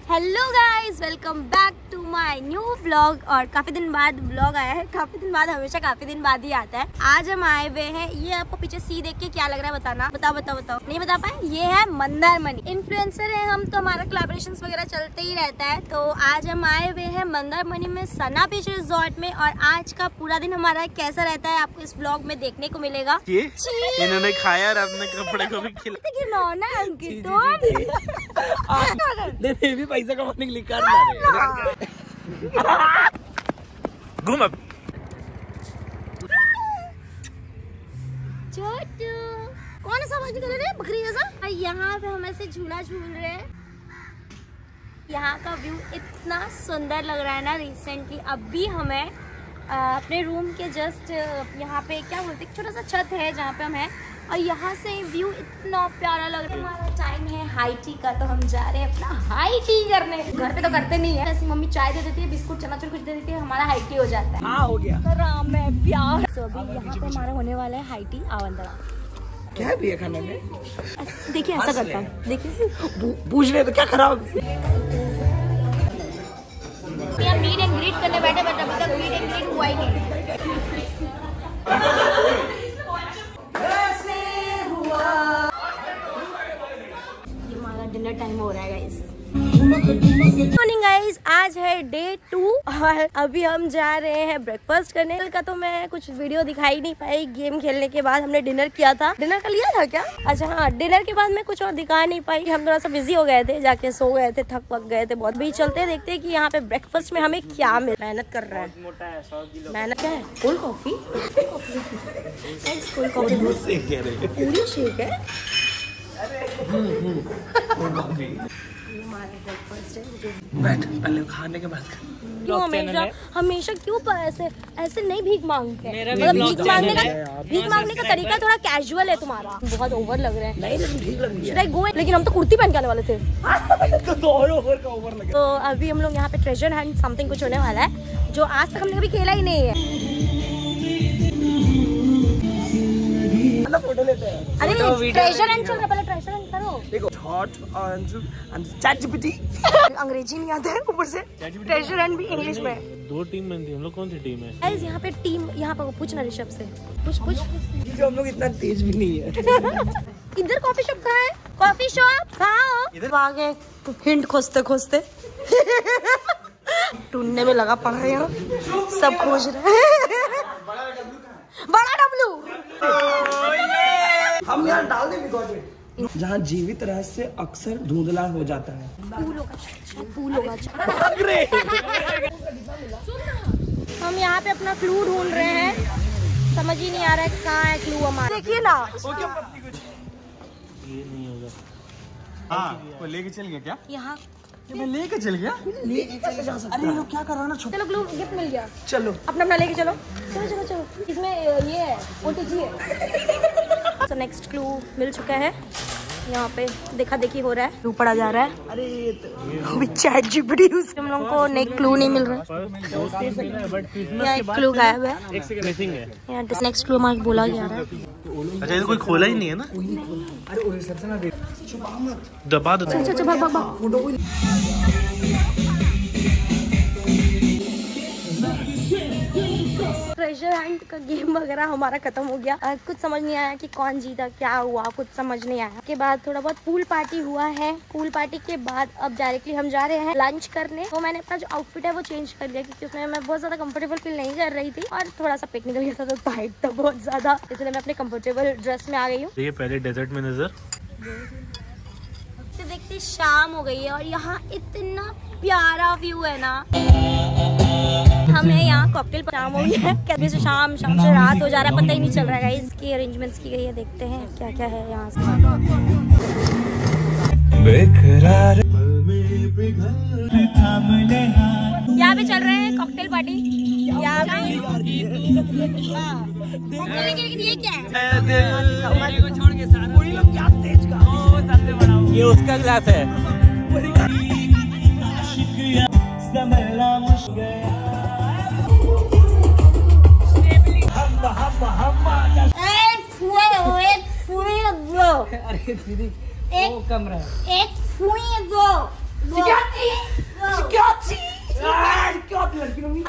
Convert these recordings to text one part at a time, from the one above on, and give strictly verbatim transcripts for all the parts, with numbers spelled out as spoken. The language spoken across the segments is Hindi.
Hello guys, welcome back to my new vlog. और काफी दिन बाद व्लॉग आया है। काफी दिन बाद, हमेशा काफी दिन बाद ही आता है। आज हम आए हुए हैं, ये आपको पीछे सी देख के क्या लग रहा है बताना, बताओ बताओ बताओ। नहीं बता पाए? ये है मंदारमनी। इन्फ्लुएंसर है हम, तो हमारा कोलैबोरेशंस वगैरह चलते ही रहता है। तो आज हम आए हुए हैं मंदारमनी में सना बीच रिजॉर्ट में। और आज का पूरा दिन हमारा कैसा रहता है आपको इस व्लॉग में देखने को मिलेगा। इन्होंने खाया और अपने कपड़े को भी खिलाया। पैसा कमाने के लिए कर रहे। घूम अब। छोटू कौन सा आवाज कर रहे हैं? बकरी जैसा। और यहाँ पे हम ऐसे झूला झूल रहे हैं। यहाँ का व्यू इतना सुंदर लग रहा है ना। रिसेंटली अभी हमें आ, अपने रूम के जस्ट यहाँ पे क्या बोलते हैं, छोटा सा छत है जहाँ पे हम हैं। और यहाँ से व्यू इतना प्यारा लग रहा है। हमारा टाइम है हाई टी का, तो हम जा रहे हैं अपना हाई टी करने। घर पे तो करते नहीं है, ऐसी मम्मी चाय दे देती है, बिस्कुट चनाचूर कुछ दे देती है, हमारा हाई टी हो जाता है। हाँ हो गया। राम है प्यार। तो अभी यहाँ पे हमारा होने वाला है हाई टी आवंदरा। क्या भी है खाने में? देखिए ऐसा करता है, देखिए पूछ रहे तो क्या खराब। मीट एंड ग्रीट करने बैठे बैठे अभी तक मीट एंड ग्रीट हुआ ही नहीं। हमारा डिनर टाइम हो रहा है गाइस। मॉर्निंग गाइस, आज है डे टू और अभी हम जा रहे हैं ब्रेकफास्ट करने। कल का तो मैं कुछ वीडियो दिखाई नहीं पाई। गेम खेलने के बाद हमने डिनर किया था। डिनर कर लिया था क्या? अच्छा हाँ, डिनर के बाद मैं कुछ और दिखा नहीं पाई। हम थोड़ा सा बिजी हो गए थे, जाके सो गए थे, थक पक गए थे बहुत। भी चलते देखते हैं कि यहाँ पे ब्रेकफास्ट में हमें क्या मिल। मेहनत कर रहा है, मोटा है, सौ किलो। मेहनत क्या है? Cold coffee. कोल्ड कॉफी पूरी शेक है। बैठ, पहले खाने के बाद क्यों हमेशा हमेशा क्यों ऐसे ऐसे नहीं भीख मांगते? मतलब भीख मांगने का भीख मांगने का तरीका थोड़ा कैजुअल है तुम्हारा। बहुत ओवर लग रहा है। नहीं लेकिन ठीक लग रही है। गो, लेकिन हम तो कुर्ती पहन के आने वाले थे। तो दो ओवर का ओवर लगे। तो अभी हम लोग यहाँ पे ट्रेजर हंट समथिंग कुछ होने वाला है, जो आज तक हमने कभी खेला ही नहीं है। फोटो लेते हैं। अरे ट्रेजर हंट चल रहा, पहले ट्रेजर हंट करो। देखो चैट जीपीटी। अंग्रेजी नहीं आता है ऊपर से ट्रेजर हंट भी इंग्लिश में। दो टीम बनती है। हम लोग कौन सी टीम है? गाइस यहाँ पे टीम, यहाँ पे पूछना ऋषभ से। पूछ पूछ। जो हम लोग इतना तेज भी नहीं है। इधर कॉफी शॉप कहाँ है? कॉफी शॉप कहाँ? इधर आगे हिंट खोजते खोजते ढूंढने में लगा पड़ा है। यहाँ सब खोज रहे हैं। बड़ा डब्लू हम यहाँ डाल दें जहाँ जीवित रहस्य अक्सर धुंधला हो जाता है। फूल होगा, फूल होगा। हम यहाँ पे अपना क्लू ढूंढ रहे हैं, समझ ही नहीं आ रहा है कहाँ है क्लू हमारा। देखिए ना, ये नहीं होगा। हाँ, वो लेके चल गया क्या? यहाँ लेके चल गया। लेके कैसे जा सकता? अरे लोग क्या कर रहा है ना। चलो क्लू गिफ्ट मिल गया। चलो अपना अपना लेके चलो। चलो चलो चलो। इसमें ये है, ओटीजी है। तो नेक्स्ट क्लू मिल चुका है। यहाँ पे देखा देखी हो रहा है, क्लू पढ़ा जा रहा है। अरे चैट जीपीटी यूज। हम लोगों को नेक्स्ट क्लू नहीं मिल रहा है। यहाँ एक क्लू गायब है। यहाँ नेक्स्ट क्लू हमारा बोला जा रहा है। अच्छा, कोई खोला ही नहीं है ना? दबा दो। अच्छा अच्छा, भाग भाग भाग। ट्रेजर हंट का गेम वगैरह हमारा खत्म हो गया। आ, कुछ समझ नहीं आया कि कौन जीता, क्या हुआ, कुछ समझ नहीं आया। के बाद थोड़ा बहुत पूल पार्टी हुआ है। पूल पार्टी के बाद अब डायरेक्टली हम जा रहे हैं लंच करने। तो मैंने अपना जो आउटफिट है वो चेंज कर लिया, क्योंकि उसमें मैं बहुत ज्यादा कंफर्टेबल फील नहीं कर रही थी और थोड़ा सा पिक निकल गया था, तो टाइट था बहुत ज्यादा, इसलिए मैं अपने कंफर्टेबल ड्रेस में आ गई हूँ। ये पहले डेजर्ट में नजर देखते देखते शाम हो गई है और यहाँ इतना प्यारा व्यू है ना। हमें यहाँ कॉकटेल शाम हो गई है। कभी से शाम शाम से रात हो जा रहा है, पता ही नहीं चल रहा है। इसकी अरेंजमेंट्स की गई है, देखते हैं क्या क्या है यहाँ से। यहाँ पे चल रहे हैं कॉकटेल पार्टी। यहाँ पे ये क्या है? ये उसका ग्लास है। अरे दीदी, एक कमरा एक फुई दो।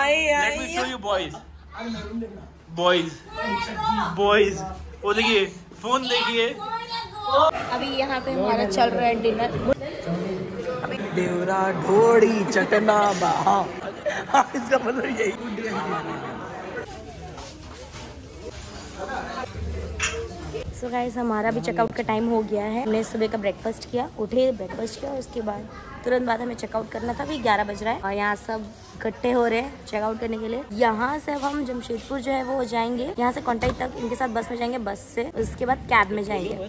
Let me show you boys boys boys वो देखिए फोन देखिए। अभी यहाँ पे हमारा चल रहा है डिनर। देवरा ढोड़ी चटना बहा, इसका मतलब यही। सो गाइस हमारा भी चेकआउट का टाइम हो गया है। हमने सुबह का ब्रेकफास्ट किया, उठे ब्रेकफास्ट किया और उसके बाद तुरंत बाद हमें चेकआउट करना था। अभी ग्यारह बज रहा है और यहाँ सब इकट्ठे हो रहे हैं चेकआउट करने के लिए। यहाँ से अब हम जमशेदपुर जो है वो जाएंगे, यहाँ से कॉन्टैक्ट तक इनके साथ बस में जाएंगे, बस से उसके बाद कैब में जाएंगे।